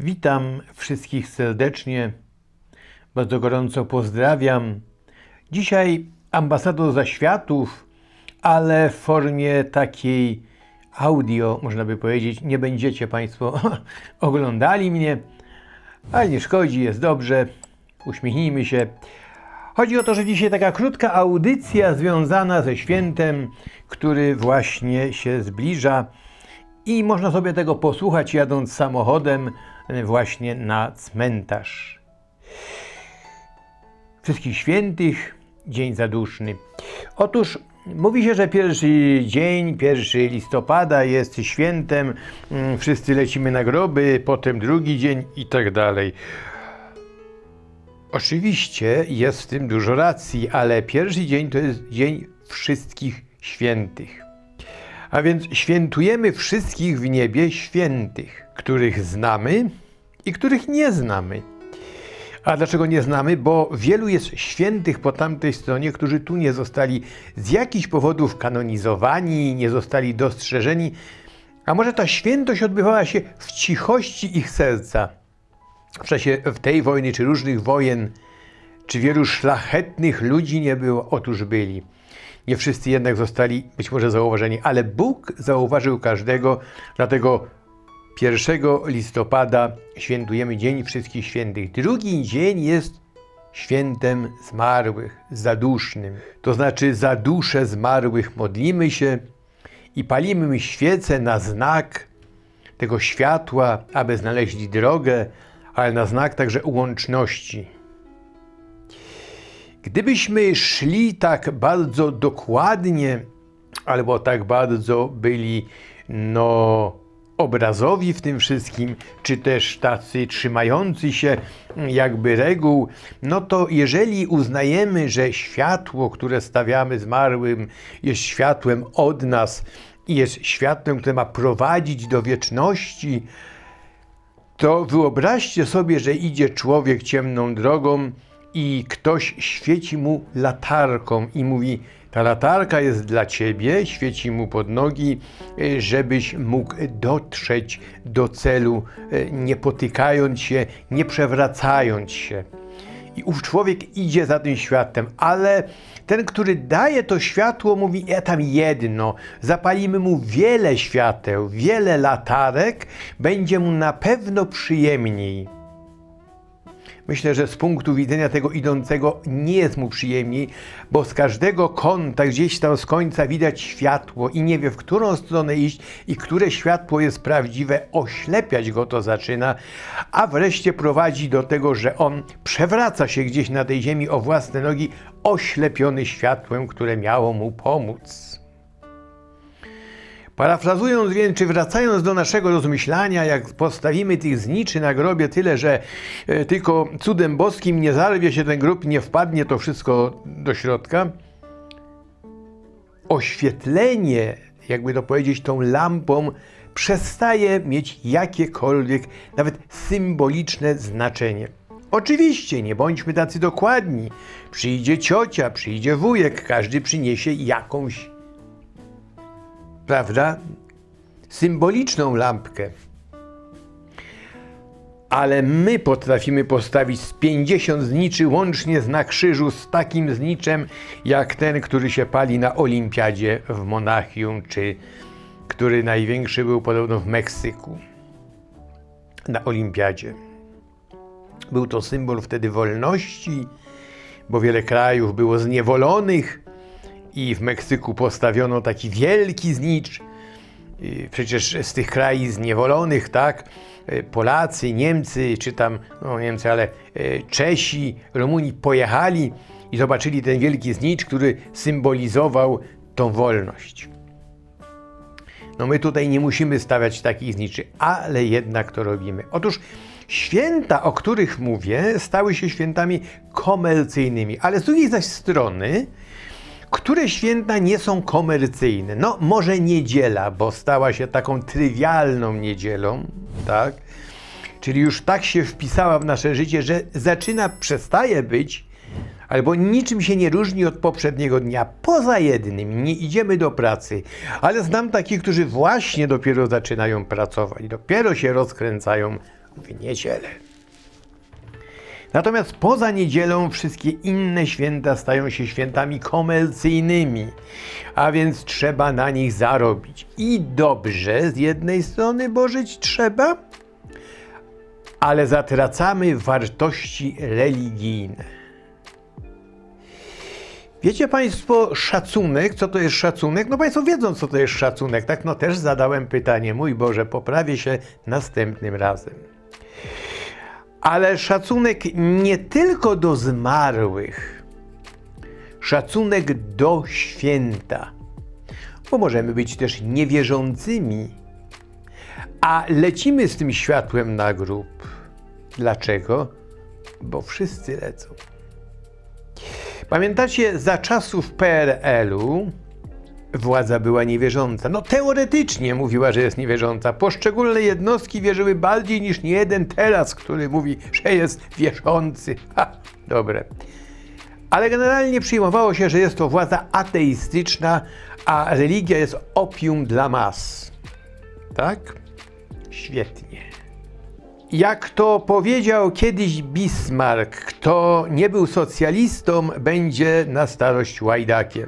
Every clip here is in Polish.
Witam wszystkich serdecznie, bardzo gorąco pozdrawiam. Dzisiaj ambasador zaświatów, ale w formie takiej audio, można by powiedzieć. Nie będziecie Państwo oglądali mnie, ale nie szkodzi, jest dobrze, uśmiechnijmy się. Chodzi o to, że dzisiaj taka krótka audycja związana ze świętem, który właśnie się zbliża i można sobie tego posłuchać jadąc samochodem właśnie na cmentarz. Wszystkich Świętych, Dzień Zaduszny. Otóż mówi się, że pierwszy dzień, 1 listopada jest świętem, wszyscy lecimy na groby, potem drugi dzień i tak dalej. Oczywiście jest w tym dużo racji, ale pierwszy dzień to jest Dzień Wszystkich Świętych. A więc świętujemy wszystkich w niebie świętych, których znamy i których nie znamy. A dlaczego nie znamy? Bo wielu jest świętych po tamtej stronie, którzy tu nie zostali z jakichś powodów kanonizowani, nie zostali dostrzeżeni. A może ta świętość odbywała się w cichości ich serca. W czasie tej wojny, czy różnych wojen, czy wielu szlachetnych ludzi nie było? Otóż byli. Nie wszyscy jednak zostali być może zauważeni, ale Bóg zauważył każdego, dlatego 1 listopada świętujemy Dzień Wszystkich Świętych. Drugi dzień jest świętem zmarłych, zadusznym. To znaczy za duszę zmarłych modlimy się i palimy świece na znak tego światła, aby znaleźli drogę, ale na znak także łączności. Gdybyśmy szli tak bardzo dokładnie, albo tak bardzo byli obrazowi w tym wszystkim, czy też tacy trzymający się jakby reguł, to jeżeli uznajemy, że światło, które stawiamy zmarłym, jest światłem od nas i jest światłem, które ma prowadzić do wieczności, to wyobraźcie sobie, że idzie człowiek ciemną drogą i ktoś świeci mu latarką i mówi: ta latarka jest dla ciebie, świeci mu pod nogi, żebyś mógł dotrzeć do celu, nie potykając się, nie przewracając się. I ów człowiek idzie za tym światłem, ale ten, który daje to światło, mówi: ja tam jedno, zapalimy mu wiele świateł, wiele latarek, będzie mu na pewno przyjemniej. Myślę, że z punktu widzenia tego idącego nie jest mu przyjemniej, bo z każdego kąta, gdzieś tam z końca widać światło i nie wie, w którą stronę iść i które światło jest prawdziwe, oślepiać go to zaczyna, a wreszcie prowadzi do tego, że on przewraca się gdzieś na tej ziemi o własne nogi, oślepiony światłem, które miało mu pomóc. Parafrazując więc, czy wracając do naszego rozmyślania, jak postawimy tych zniczy na grobie tyle, że tylko cudem boskim nie zarwie się ten grób, nie wpadnie to wszystko do środka, oświetlenie, jakby to powiedzieć, tą lampą przestaje mieć jakiekolwiek, nawet symboliczne znaczenie. Oczywiście, nie bądźmy tacy dokładni. Przyjdzie ciocia, przyjdzie wujek, każdy przyniesie jakąś, prawda, symboliczną lampkę. Ale my potrafimy postawić z 50 zniczy łącznie na krzyżu z takim zniczem, jak ten, który się pali na Olimpiadzie w Monachium, czy który największy był podobno w Meksyku na Olimpiadzie. Był to symbol wtedy wolności, bo wiele krajów było zniewolonych, i w Meksyku postawiono taki wielki znicz. Przecież z tych krajów zniewolonych, tak, Polacy, Niemcy, czy tam, Niemcy, ale Czesi, Rumuni pojechali i zobaczyli ten wielki znicz, który symbolizował tą wolność. My tutaj nie musimy stawiać takich zniczy, ale jednak to robimy. Otóż święta, o których mówię, stały się świętami komercyjnymi, ale z drugiej zaś strony, które święta nie są komercyjne? Może niedziela, bo stała się taką trywialną niedzielą, tak? Czyli już tak się wpisała w nasze życie, że przestaje być, albo niczym się nie różni od poprzedniego dnia. Poza jednym, nie idziemy do pracy. Ale znam takich, którzy właśnie dopiero zaczynają pracować, dopiero się rozkręcają w niedzielę. Natomiast poza niedzielą wszystkie inne święta stają się świętami komercyjnymi, a więc trzeba na nich zarobić. I dobrze, z jednej strony, bo żyć trzeba, ale zatracamy wartości religijne. Wiecie Państwo, szacunek, co to jest szacunek? No Państwo wiedzą, co to jest szacunek, tak? No też zadałem pytanie, mój Boże, poprawię się następnym razem. Ale szacunek nie tylko do zmarłych, szacunek do święta, bo możemy być też niewierzącymi, a lecimy z tym światłem na grób. Dlaczego? Bo wszyscy lecą. Pamiętacie, za czasów PRL-u władza była niewierząca. No teoretycznie mówiła, że jest niewierząca. Poszczególne jednostki wierzyły bardziej niż niejeden teraz, który mówi, że jest wierzący. Ha, dobre. Ale generalnie przyjmowało się, że jest to władza ateistyczna, a religia jest opium dla mas. Tak? Świetnie. Jak to powiedział kiedyś Bismarck, kto nie był socjalistą, będzie na starość łajdakiem.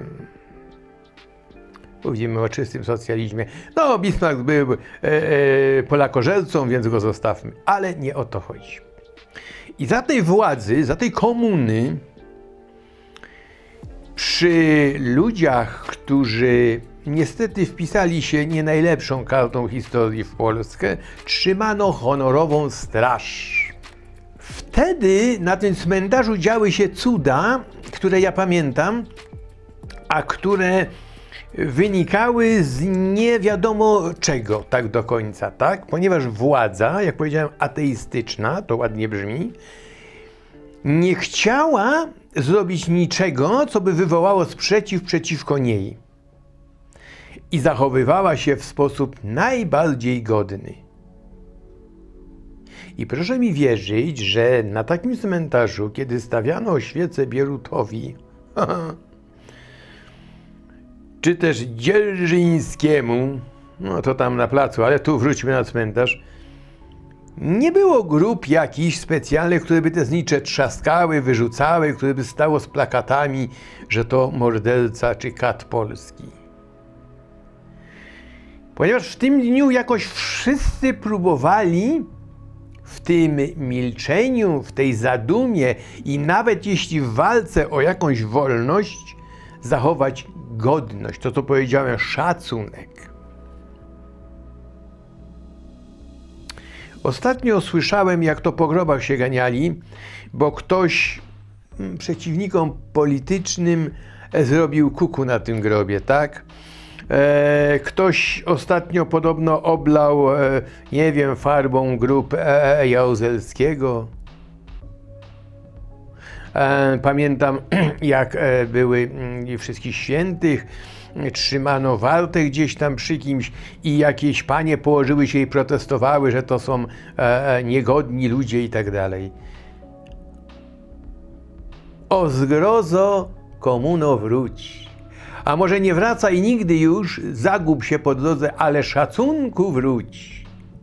Mówimy o czystym socjalizmie. No, Bismarck był polakorzelcą, więc go zostawmy. Ale nie o to chodzi. I za tej władzy, za tej komuny, przy ludziach, którzy niestety wpisali się nie najlepszą kartą historii w Polskę, trzymano honorową straż. Wtedy na tym cmentarzu działy się cuda, które ja pamiętam, a które wynikały z nie wiadomo czego tak do końca, tak? Ponieważ władza, jak powiedziałem, ateistyczna, to ładnie brzmi, nie chciała zrobić niczego, co by wywołało sprzeciw przeciwko niej. I zachowywała się w sposób najbardziej godny. I proszę mi wierzyć, że na takim cmentarzu, kiedy stawiano świecę Bierutowi, czy też Dzierżyńskiemu, no to tam na placu, ale tu wróćmy na cmentarz, nie było grup jakichś specjalnych, które by te znicze trzaskały, wyrzucały, które by stało z plakatami, że to morderca czy kat polski. Ponieważ w tym dniu jakoś wszyscy próbowali w tym milczeniu, w tej zadumie i nawet jeśli w walce o jakąś wolność zachować godność, to co powiedziałem, szacunek. Ostatnio słyszałem, jak to po grobach się ganiali, bo ktoś przeciwnikom politycznym zrobił kuku na tym grobie, tak? Ktoś ostatnio podobno oblał, nie wiem, farbą grób Jaruzelskiego. Pamiętam, jak były wszystkich świętych, trzymano wartę gdzieś tam przy kimś i jakieś panie położyły się i protestowały, że to są niegodni ludzie i tak dalej. O zgrozo, komuno wróć. A może nie wracaj nigdy już, zagub się po drodze, ale szacunku wróć.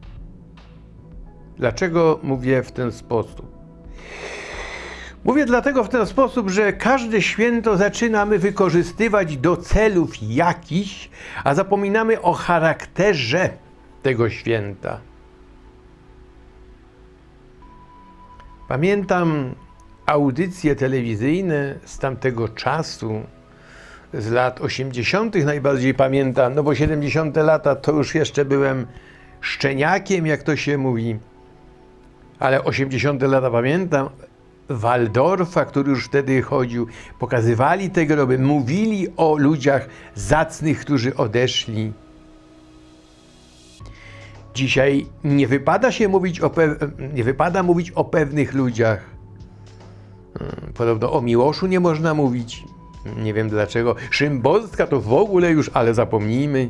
Dlaczego mówię w ten sposób? Mówię dlatego w ten sposób, że każde święto zaczynamy wykorzystywać do celów jakichś, a zapominamy o charakterze tego święta. Pamiętam audycje telewizyjne z tamtego czasu, z lat 80. najbardziej pamiętam, no bo 70. lata to już jeszcze byłem szczeniakiem, jak to się mówi, ale 80. lata pamiętam, Waldorfa, który już wtedy chodził, pokazywali te groby, mówili o ludziach zacnych, którzy odeszli. Dzisiaj nie wypada mówić o pewnych ludziach. Podobno o Miłoszu nie można mówić. Nie wiem dlaczego. Szymborska to w ogóle już, ale zapomnijmy.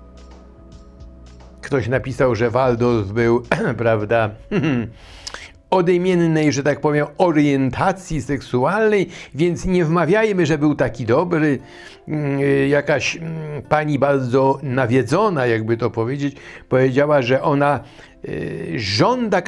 Ktoś napisał, że Waldorf był, prawda, odmiennej, że tak powiem, orientacji seksualnej, więc nie wmawiajmy, że był taki dobry. Jakaś pani bardzo nawiedzona, jakby to powiedzieć, powiedziała, że ona żąda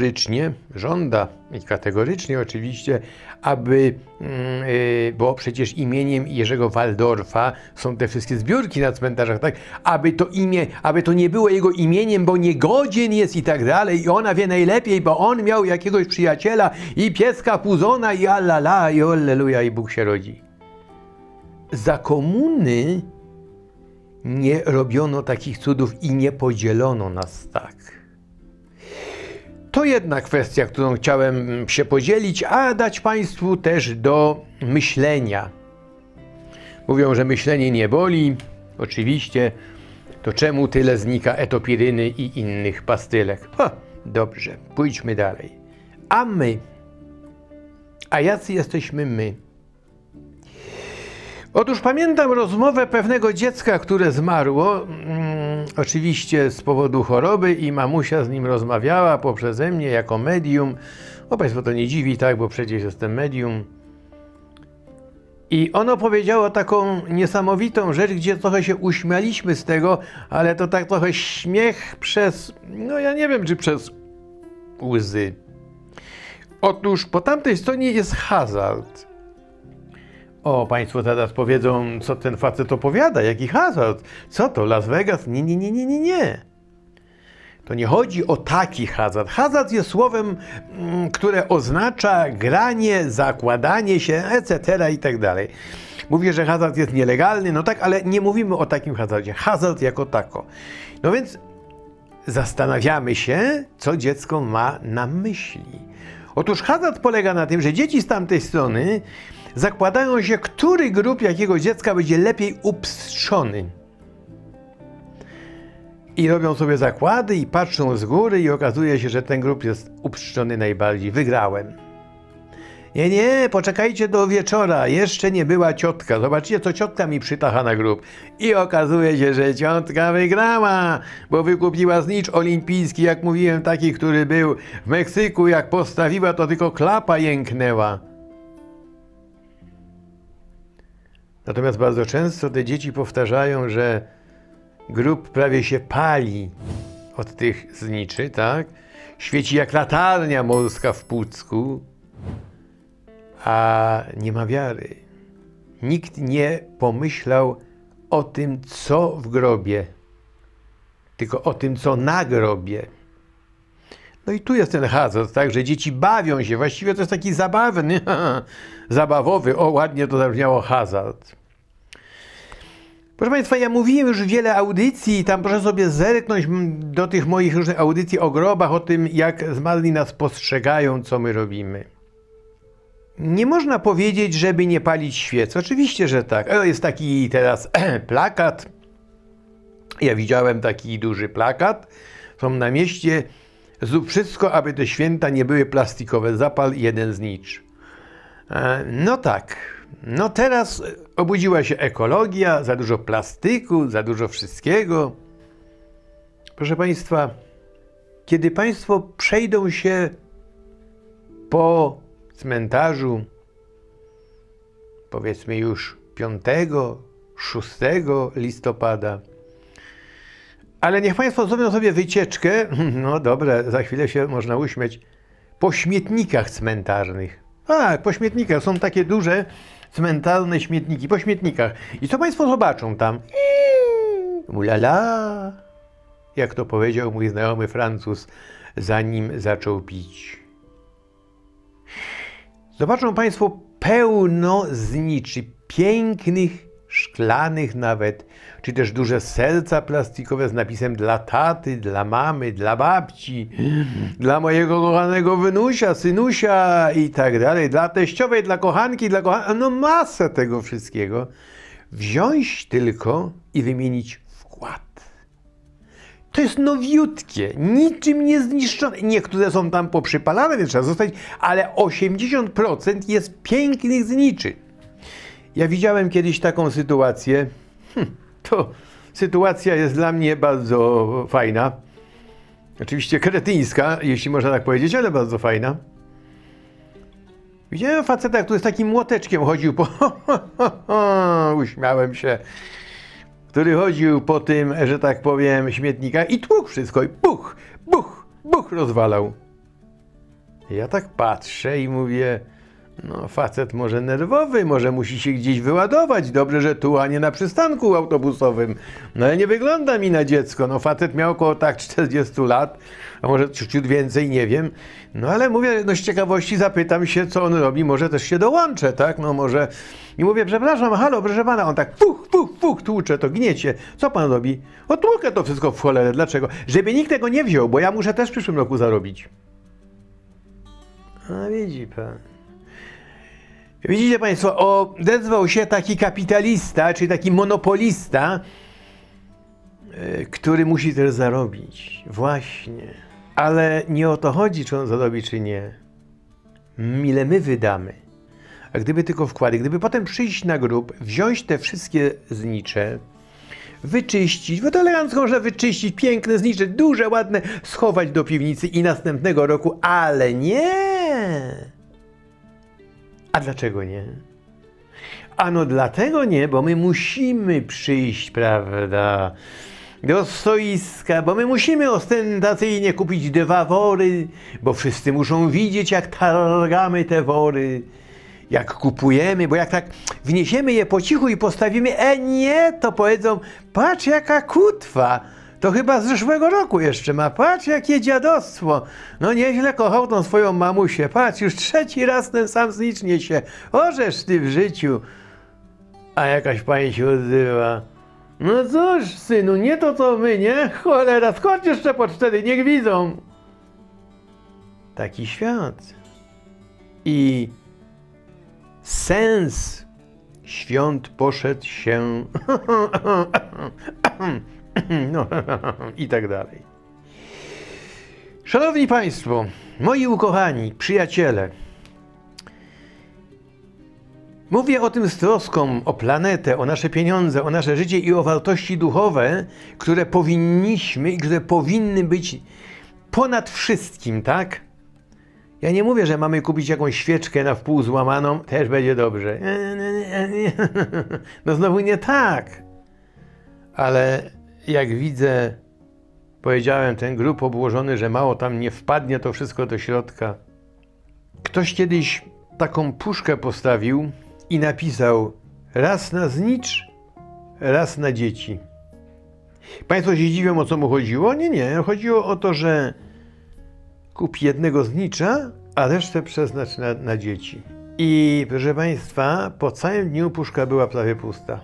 i kategorycznie oczywiście, aby, bo przecież imieniem Jerzego Walldorfa są te wszystkie zbiórki na cmentarzach, tak? Aby to nie było jego imieniem, bo niegodzien jest i tak dalej, i ona wie najlepiej, bo on miał jakiegoś przyjaciela i pieska Puzona i allala, i alleluja, i Bóg się rodzi. Za komuny nie robiono takich cudów i nie podzielono nas tak. To jedna kwestia, którą chciałem się podzielić, a dać Państwu też do myślenia. Mówią, że myślenie nie boli. Oczywiście, to czemu tyle znika etopiryny i innych pastylek? Dobrze, pójdźmy dalej. A jacy jesteśmy my? Otóż pamiętam rozmowę pewnego dziecka, które zmarło, oczywiście z powodu choroby, i mamusia z nim rozmawiała poprzeze mnie jako medium. Państwo to nie dziwi, tak, bo przecież jestem medium. I ono powiedziało taką niesamowitą rzecz, gdzie trochę się uśmialiśmy z tego, ale to tak trochę śmiech przez, ja nie wiem, czy przez łzy. Otóż po tamtej stronie jest hazard. Państwo teraz powiedzą, co ten facet opowiada, jaki hazard? Co to, Las Vegas? Nie. To nie chodzi o taki hazard. Hazard jest słowem, które oznacza granie, zakładanie się, etc. i tak dalej. Mówię, że hazard jest nielegalny, no tak, ale nie mówimy o takim hazardzie. Hazard jako tako. No więc zastanawiamy się, co dziecko ma na myśli. Otóż hazard polega na tym, że dzieci z tamtej strony zakładają się, który grób jakiego dziecka będzie lepiej upstrzony. I robią sobie zakłady i patrzą z góry i okazuje się, że ten grób jest upstrzony najbardziej. Wygrałem. Nie, poczekajcie do wieczora, jeszcze nie była ciotka. Zobaczcie, co ciotka mi przytacha na grób. I okazuje się, że ciotka wygrała, bo wykupiła znicz olimpijski, jak mówiłem, taki, który był w Meksyku. Jak postawiła, to tylko klapa jęknęła. Natomiast bardzo często te dzieci powtarzają, że grób prawie się pali od tych zniczy, tak? Świeci jak latarnia morska w Pucku, a nie ma wiary. Nikt nie pomyślał o tym, co w grobie, tylko o tym, co na grobie. No i tu jest ten hazard, tak, że dzieci bawią się, właściwie to jest taki zabawny, zabawowy, ładnie to zabrzmiało, hazard. Proszę Państwa, ja mówiłem już wiele audycji, tam proszę sobie zerknąć do tych moich różnych audycji o grobach, o tym, jak zmarli nas postrzegają, co my robimy. Nie można powiedzieć, żeby nie palić świec. Oczywiście, że tak. Jest taki teraz plakat. Ja widziałem taki duży plakat. Są na mieście: zrób wszystko, aby te święta nie były plastikowe. Zapal jeden znicz. No tak. No teraz obudziła się ekologia, za dużo plastyku, za dużo wszystkiego. Proszę Państwa, kiedy Państwo przejdą się po cmentarzu, powiedzmy już 5, 6 listopada, ale niech Państwo zrobią sobie wycieczkę, no dobra, za chwilę się można uśmiać, po śmietnikach cmentarnych. Tak, po śmietnikach, są takie duże cmentarne śmietniki, po śmietnikach. I co Państwo zobaczą tam? Ulala, jak to powiedział mój znajomy Francuz, zanim zaczął pić. Zobaczą Państwo pełno zniczy, pięknych, szklanych nawet, czy też duże serca plastikowe z napisem dla taty, dla mamy, dla babci, dla mojego kochanego wynusia, synusia i tak dalej, dla teściowej, dla kochanki, no masę tego wszystkiego. Wziąć tylko i wymienić wkład. To jest nowiutkie, niczym nie zniszczone. Niektóre są tam poprzypalane, więc trzeba zostać, ale 80% jest pięknych zniczy. Ja widziałem kiedyś taką sytuację. To sytuacja jest dla mnie bardzo fajna. Oczywiście kretyńska, jeśli można tak powiedzieć, ale bardzo fajna. Widziałem faceta, który z takim młoteczkiem chodził po... Uśmiałem się. Który chodził po tym, że tak powiem, śmietnikach i tłukł wszystko. I puch, puch, buch, rozwalał. Ja tak patrzę i mówię, no facet może nerwowy, może musi się gdzieś wyładować, dobrze, że tu, a nie na przystanku autobusowym. No ale nie wygląda mi na dziecko, no facet miał około tak 40 lat, a może ciut więcej, nie wiem. No ale mówię, no z ciekawości zapytam się, co on robi, może też się dołączę, tak, no może. I mówię, przepraszam, halo, proszę pana, on tak puch, tłucze, to gniecie. Co pan robi? Otłukę to wszystko w cholerę, dlaczego? Żeby nikt tego nie wziął, bo ja muszę też w przyszłym roku zarobić. A widzi pan. Widzicie państwo, odezwał się taki kapitalista, czyli taki monopolista, który musi też zarobić. Właśnie. Ale nie o to chodzi, czy on zarobi, czy nie. Ile my wydamy. A gdyby tylko wkłady, gdyby potem przyjść na grób, wziąć te wszystkie znicze, wyczyścić, bo to elegancko można wyczyścić, piękne znicze, duże, ładne, schować do piwnicy i następnego roku, ale nie! A dlaczego nie? Ano dlatego nie, bo my musimy przyjść, prawda, do stoiska, bo my musimy ostentacyjnie kupić 2 wory, bo wszyscy muszą widzieć, jak targamy te wory, jak kupujemy, bo jak tak wniesiemy je po cichu i postawimy, nie, to powiedzą, patrz jaka kutwa, to chyba z zeszłego roku jeszcze ma, patrz jakie dziadostwo, no nieźle kochał tą swoją mamusię, patrz, już 3. raz ten sam znicz niesie, orzesz ty w życiu. A jakaś pani się odzywa, no cóż synu, nie to co my, nie? Cholera, skocz jeszcze po 4, niech widzą. Taki świat. I sens świąt poszedł się no, i tak dalej. Szanowni Państwo, moi ukochani przyjaciele, mówię o tym z troską, o planetę, o nasze pieniądze, o nasze życie i o wartości duchowe, które powinniśmy i które powinny być ponad wszystkim, tak? Ja nie mówię, że mamy kupić jakąś świeczkę na wpół złamaną, też będzie dobrze. No znowu nie tak. Ale jak widzę, powiedziałem, ten grób obłożony, że mało tam nie wpadnie to wszystko do środka. Ktoś kiedyś taką puszkę postawił i napisał raz na znicz, raz na dzieci. Państwo się dziwią, o co mu chodziło? Nie. Chodziło o to, że kup jednego znicza, a resztę przeznacz na dzieci. I proszę Państwa, po całym dniu puszka była prawie pusta.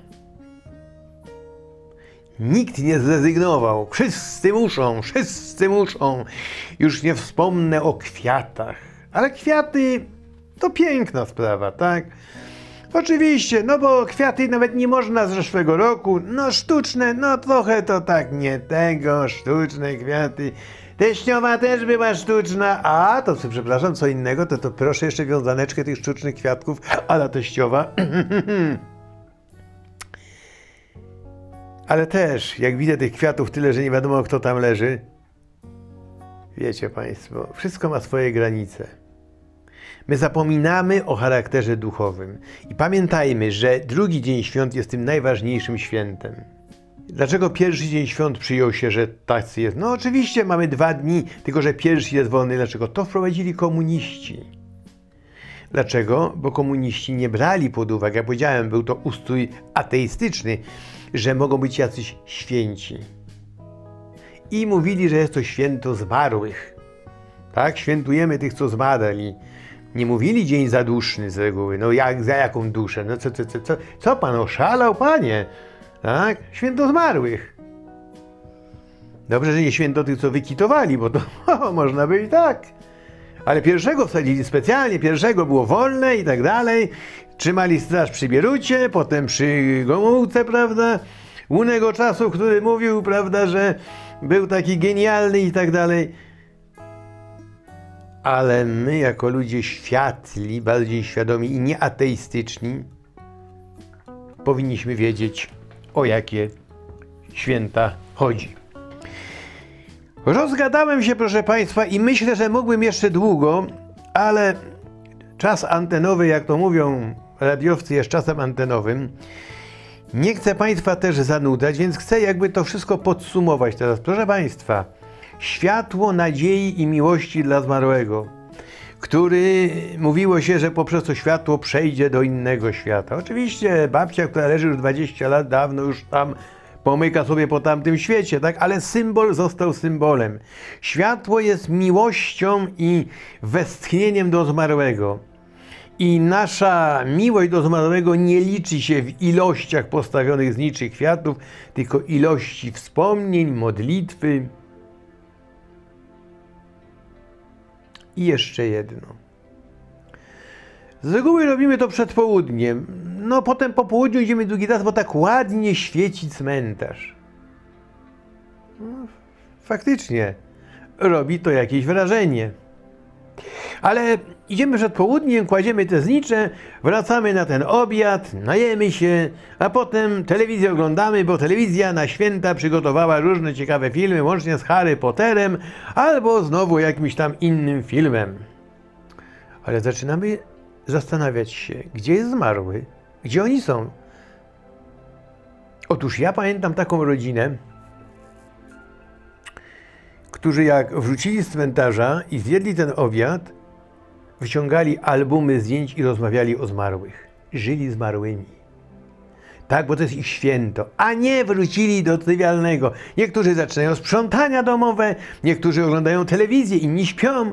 Nikt nie zrezygnował. Wszyscy muszą. Już nie wspomnę o kwiatach. Ale kwiaty to piękna sprawa, tak? Oczywiście, no bo kwiaty nawet nie można z zeszłego roku. No sztuczne, no trochę to tak nie tego, sztuczne kwiaty. Teściowa też była sztuczna. A, to przepraszam, co innego, to proszę jeszcze wiązaneczkę tych sztucznych kwiatków, ala teściowa. Ale też, jak widzę tych kwiatów tyle, że nie wiadomo, kto tam leży, wiecie Państwo, wszystko ma swoje granice. My zapominamy o charakterze duchowym. I pamiętajmy, że drugi dzień świąt jest tym najważniejszym świętem. Dlaczego pierwszy dzień świąt przyjął się, że tacy jest? No oczywiście mamy 2 dni, tylko że pierwszy jest wolny. Dlaczego? To wprowadzili komuniści. Dlaczego? Bo komuniści nie brali pod uwagę, ja powiedziałem, był to ustrój ateistyczny, że mogą być jacyś święci. I mówili, że jest to święto zmarłych. Tak? Świętujemy tych, co zmarli. Nie mówili dzień zaduszny z reguły. No za jaką duszę? No co pan oszalał, panie? Tak? Święto zmarłych. Dobrze, że nie święto tych, co wykitowali, bo to można by i tak. Ale pierwszego wsadzili specjalnie, pierwszego było wolne i tak dalej. Trzymali straż przy Bierucie, potem przy Gomułce, prawda? Łunego czasu, który mówił, prawda, że był taki genialny i tak dalej. Ale my jako ludzie światli, bardziej świadomi i nieateistyczni powinniśmy wiedzieć, o jakie święta chodzi. Rozgadałem się, proszę Państwa, i myślę, że mógłbym jeszcze długo, ale czas antenowy, jak to mówią radiowcy, jest czasem antenowym. Nie chcę Państwa też zanudzać, więc chcę jakby to wszystko podsumować teraz. Proszę Państwa, światło nadziei i miłości dla zmarłego, który mówiło się, że poprzez to światło przejdzie do innego świata. Oczywiście babcia, która leży już 20 lat, dawno już tam pomyka sobie po tamtym świecie, tak? Ale symbol został symbolem. Światło jest miłością i westchnieniem do zmarłego. I nasza miłość do zmarłego nie liczy się w ilościach postawionych z niczych kwiatów, tylko ilości wspomnień, modlitwy. I jeszcze jedno. Z reguły robimy to przed południem. No potem po południu idziemy drugi raz, bo tak ładnie świeci cmentarz. No, faktycznie robi to jakieś wrażenie. Ale idziemy przed południem, kładziemy te znicze, wracamy na ten obiad, najemy się, a potem telewizję oglądamy, bo telewizja na święta przygotowała różne ciekawe filmy, łącznie z Harry Potterem, albo znowu jakimś tam innym filmem. Ale zaczynamy zastanawiać się, gdzie jest zmarły, gdzie oni są. Otóż ja pamiętam taką rodzinę, którzy jak wrócili z cmentarza i zjedli ten obiad, wyciągali albumy zdjęć i rozmawiali o zmarłych. Żyli zmarłymi. Tak, bo to jest ich święto. A nie wrócili do trywialnego. Niektórzy zaczynają sprzątania domowe, niektórzy oglądają telewizję, inni śpią.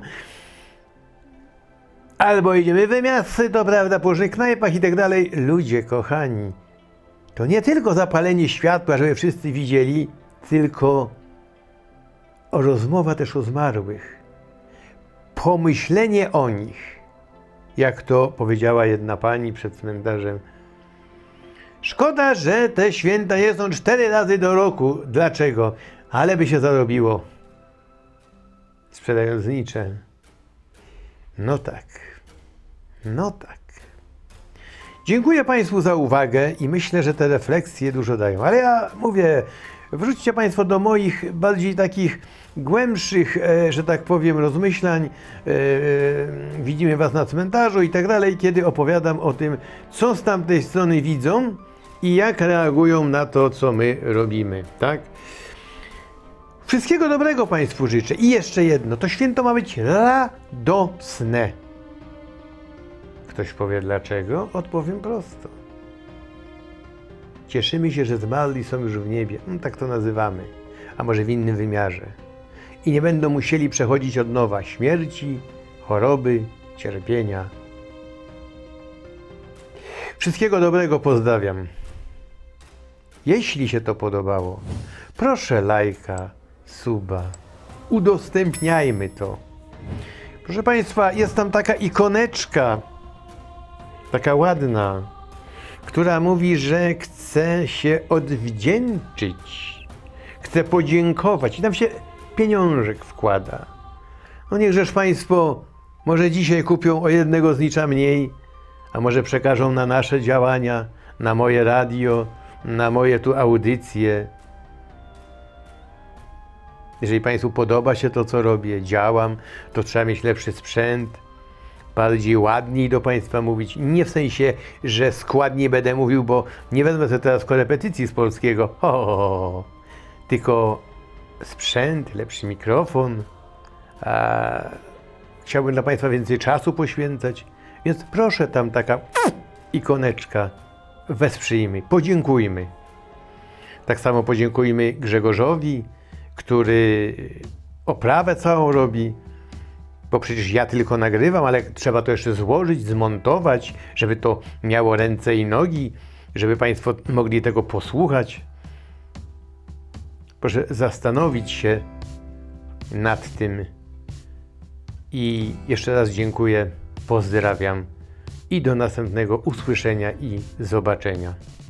Albo idziemy we miasty, to prawda, po różnych knajpach i tak dalej. Ludzie kochani, to nie tylko zapalenie światła, żeby wszyscy widzieli, tylko rozmowa też o zmarłych. Pomyślenie o nich, jak to powiedziała jedna pani przed cmentarzem. Szkoda, że te święta nie są 4 razy do roku. Dlaczego? Ale by się zarobiło, sprzedając znicze. No tak, no tak. Dziękuję Państwu za uwagę i myślę, że te refleksje dużo dają. Ale ja mówię, wróćcie Państwo do moich bardziej takich głębszych, że tak powiem, rozmyślań. Widzimy Was na cmentarzu i tak dalej, kiedy opowiadam o tym, co z tamtej strony widzą i jak reagują na to, co my robimy, tak? Wszystkiego dobrego Państwu życzę. I jeszcze jedno, to święto ma być radosne. Ktoś powie dlaczego? Odpowiem prosto. Cieszymy się, że zmarli są już w niebie. Tak to nazywamy. A może w innym wymiarze. I nie będą musieli przechodzić od nowa śmierci, choroby, cierpienia. Wszystkiego dobrego, pozdrawiam. Jeśli się to podobało, proszę lajka, suba. Udostępniajmy to. Proszę Państwa, jest tam taka ikoneczka, taka ładna, która mówi, że chce się odwdzięczyć, chce podziękować i tam się pieniążek wkłada. No niechżeż Państwo może dzisiaj kupią o jednego znicza mniej, a może przekażą na nasze działania, na moje radio, na moje tu audycje. Jeżeli Państwu podoba się to, co robię, działam, to trzeba mieć lepszy sprzęt, bardziej ładniej do Państwa mówić. Nie w sensie, że składnie będę mówił, bo nie wezmę sobie teraz korepetycji z polskiego. Tylko sprzęt, lepszy mikrofon. Chciałbym dla Państwa więcej czasu poświęcać. Więc proszę, tam taka ikoneczka. Wesprzyjmy, podziękujmy. Tak samo podziękujmy Grzegorzowi, który oprawę całą robi. Bo przecież ja tylko nagrywam, ale trzeba to jeszcze złożyć, zmontować, żeby to miało ręce i nogi, żeby Państwo mogli tego posłuchać. Proszę zastanowić się nad tym. I jeszcze raz dziękuję, pozdrawiam i do następnego usłyszenia i zobaczenia.